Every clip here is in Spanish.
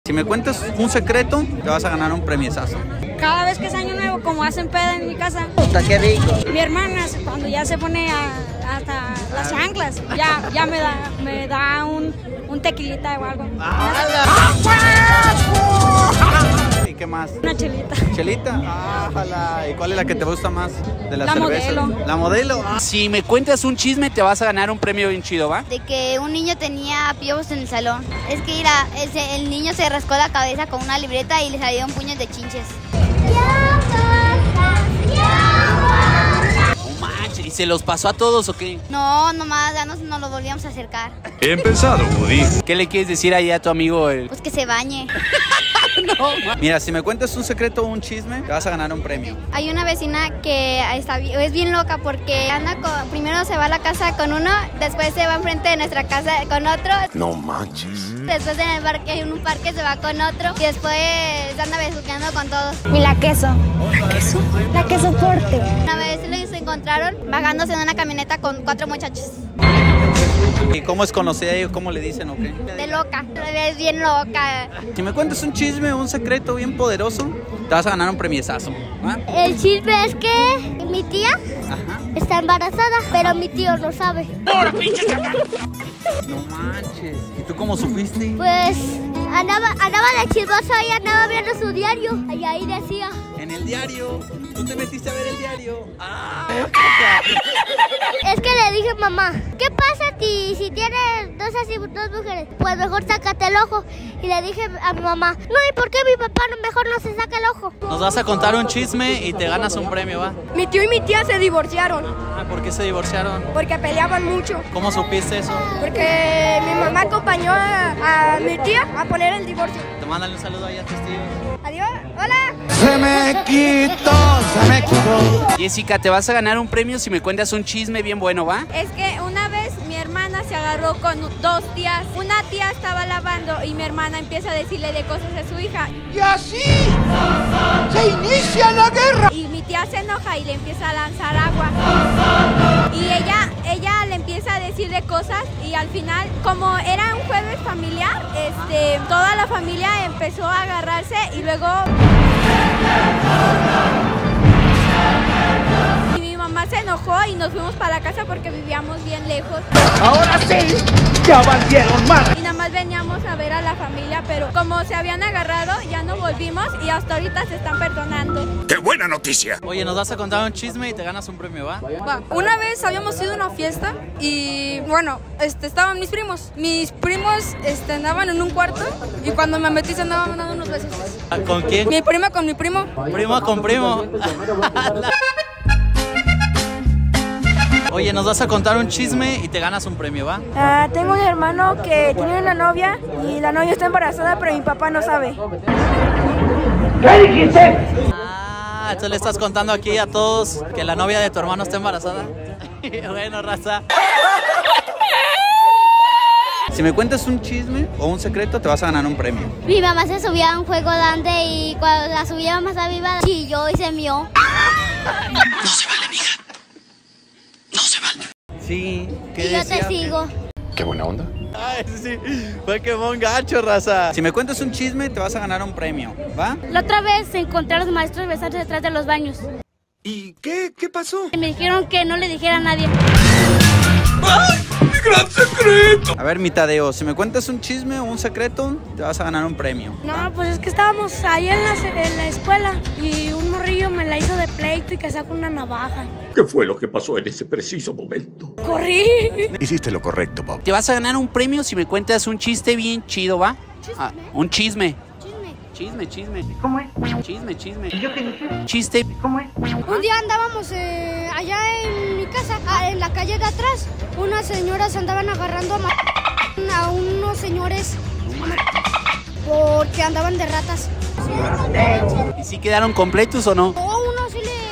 Si me cuentas un secreto, te vas a ganar un premiesazo. Cada vez que es año nuevo, como hacen peda en mi casa, ¡Qué rico! mi hermana cuando ya se pone hasta las chanclas, ya me da un tequilita o algo. ¿Y qué más? Una chelita. ¿Chelita? ¡Ájala! ¿Y cuál es la que te gusta más de las La cervezas? Modelo. ¿La Modelo? Si me cuentas un chisme, te vas a ganar un premio bien chido, ¿va? De que un niño tenía piojos en el salón. Es que mira, el niño se rascó la cabeza con una libreta y le salieron puños de chinches. No manches, ¿y se los pasó a todos o qué? No, nomás ya nos lo volvíamos a acercar. Bien pensado, Woody. ¿Qué le quieres decir ahí a tu amigo? Pues que se bañe. Mira, si me cuentas un secreto o un chisme, te vas a ganar un premio. Hay una vecina que es bien loca porque primero se va a la casa con uno, después se va enfrente de nuestra casa con otro. No manches. Después en el parque, en un parque se va con otro y después anda besuqueando con todos. Y la queso. La queso fuerte. Una vez los encontraron bajándose en una camioneta con 4 muchachos. ¿Y cómo es conocida ellos? ¿Cómo le dicen o qué? De loca, es bien loca. Si me cuentas un chisme o un secreto bien poderoso, te vas a ganar un premiesazo. ¿Va? El chisme es que mi tía está embarazada, pero mi tío no sabe. No manches. ¿Y tú cómo supiste? Pues andaba de chismosa y andaba viendo su diario. Y ahí decía. En el diario. ¿Tú te metiste a ver el diario? ¡Ah! Es que le dije, mamá, ¿qué pasa si tienes dos mujeres? Pues mejor sácate el ojo. Y le dije a mi mamá, no, ¿y por qué mi papá mejor no se saca el ojo? Nos vas a contar un chisme y te ganas un premio, ¿va? Mi tío y mi tía se divorciaron Ah, ¿por qué se divorciaron? porque peleaban mucho. ¿Cómo supiste eso? Porque mi mamá acompañó a mi tía a poner el divorcio. Te mandan un saludo ahí a tus tíos. Adiós, hola. Se me quitó. Jessica, te vas a ganar un premio si me cuentas un chisme bien bueno, ¿va? Es que una vez mi hermana se agarró con 2 tías. Una tía estaba lavando y mi hermana empieza a decirle de cosas a su hija. Y así se inicia la guerra. Y mi tía se enoja y le empieza a lanzar agua. Y ella le empieza a decir de cosas y al final, como era un jueves familiar, toda la familia empezó a agarrarse y luego... Y mi mamá se enojó y nos fuimos para la casa porque vivíamos bien lejos. Ahora sí, ya valieron más. Y nada más veníamos a ver a la familia, pero como se habían agarrado, ya no volvimos y hasta ahorita se están perdonando. ¡Qué buena noticia! Oye, nos vas a contar un chisme y te ganas un premio, ¿va? Una vez habíamos ido a una fiesta y bueno, estaban mis primos. Mis primos andaban en un cuarto y cuando me metí se andaban dando unos besos. ¿Con quién? Mi prima con mi primo. Primo con primo. Oye, nos vas a contar un chisme y te ganas un premio, ¿va? Tengo un hermano que tiene una novia y la novia está embarazada, pero mi papá no sabe. ¿Qué dijiste? Ah, tú le estás contando aquí a todos que la novia de tu hermano está embarazada. Bueno, raza. Si me cuentas un chisme o un secreto, te vas a ganar un premio. Mi mamá se subía a un juego grande y cuando la subía más arriba, chilló y se mió. No se vale, mija. No se vale. Sí, ¿qué Y yo decía? te sigo. Qué buena onda. Ay, sí, fue que mon gacho, raza. Si me cuentas un chisme, te vas a ganar un premio, ¿va? La otra vez encontré a los maestros besándose detrás de los baños. ¿Y qué pasó? Y me dijeron que no le dijera a nadie. ¡Mi gran secreto! A ver, mi Tadeo, si me cuentas un chisme o un secreto, te vas a ganar un premio. No, pues es que estábamos ahí en la escuela y un morrillo me la hizo de pleito y que sacó una navaja. ¿Qué fue lo que pasó en ese preciso momento? Corrí. Hiciste lo correcto, Bob. Te vas a ganar un premio si me cuentas un chiste bien chido, ¿va? Ah, un chisme. Chisme. ¿Cómo es? Chisme. ¿Yo qué dije? Chiste. ¿Cómo es? Un día andábamos allá en mi casa, en la calle de atrás. Unas señoras andaban agarrando a unos señores porque andaban de ratas. ¿Y si quedaron completos o no? Uno sí le...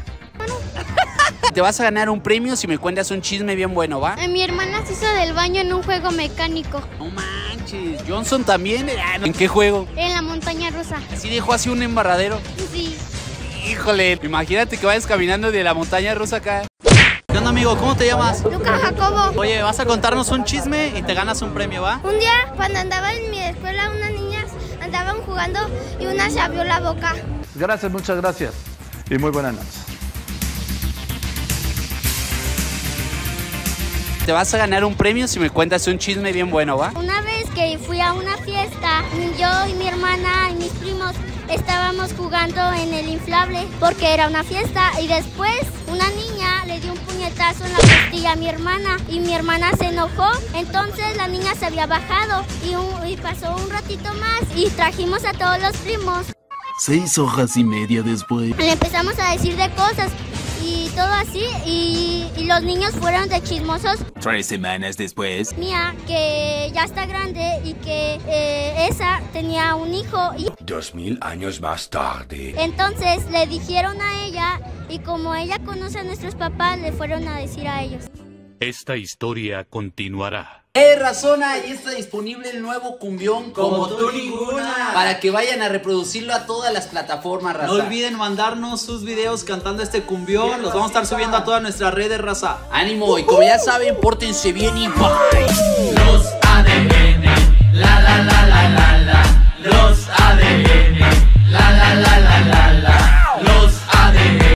Te vas a ganar un premio si me cuentas un chisme bien bueno, ¿va? Mi hermana se hizo del baño en un juego mecánico. No manches. Johnson también. ¿En qué juego? En la montaña rusa. Así dejó así un embarradero. Sí. Híjole, imagínate que vayas caminando de la montaña rusa acá. ¿Qué onda, amigo? ¿Cómo te llamas? Lucas Jacobo. Oye, vas a contarnos un chisme y te ganas un premio, ¿va? Un día, cuando andaba en mi escuela, unas niñas andaban jugando y una se abrió la boca. Gracias, muchas gracias. Y muy buenas noches. Te vas a ganar un premio si me cuentas un chisme bien bueno, ¿va? Una vez que fui a una fiesta, yo y mi hermana y mis primos estábamos jugando en el inflable porque era una fiesta y después una niña le dio un puñetazo en la costilla a mi hermana y mi hermana se enojó. Entonces la niña se había bajado y pasó un ratito más y trajimos a todos los primos. 6 horas y media después. Le empezamos a decir de cosas y todo así y los niños fueron de chismosos. 3 semanas después. Mía, que ya está grande y que esa tenía un hijo. Y 2000 años más tarde. entonces le dijeron a ella y como ella conoce a nuestros papás, le fueron a decir a ellos. Esta historia continuará. Razona, ahí está disponible el nuevo cumbión Como Tú Ninguna, para que vayan a reproducirlo a todas las plataformas, raza. No olviden mandarnos sus videos cantando este cumbión. Los vamos a estar subiendo a todas nuestras redes, raza. Ánimo, y como ya saben, pórtense bien y bye.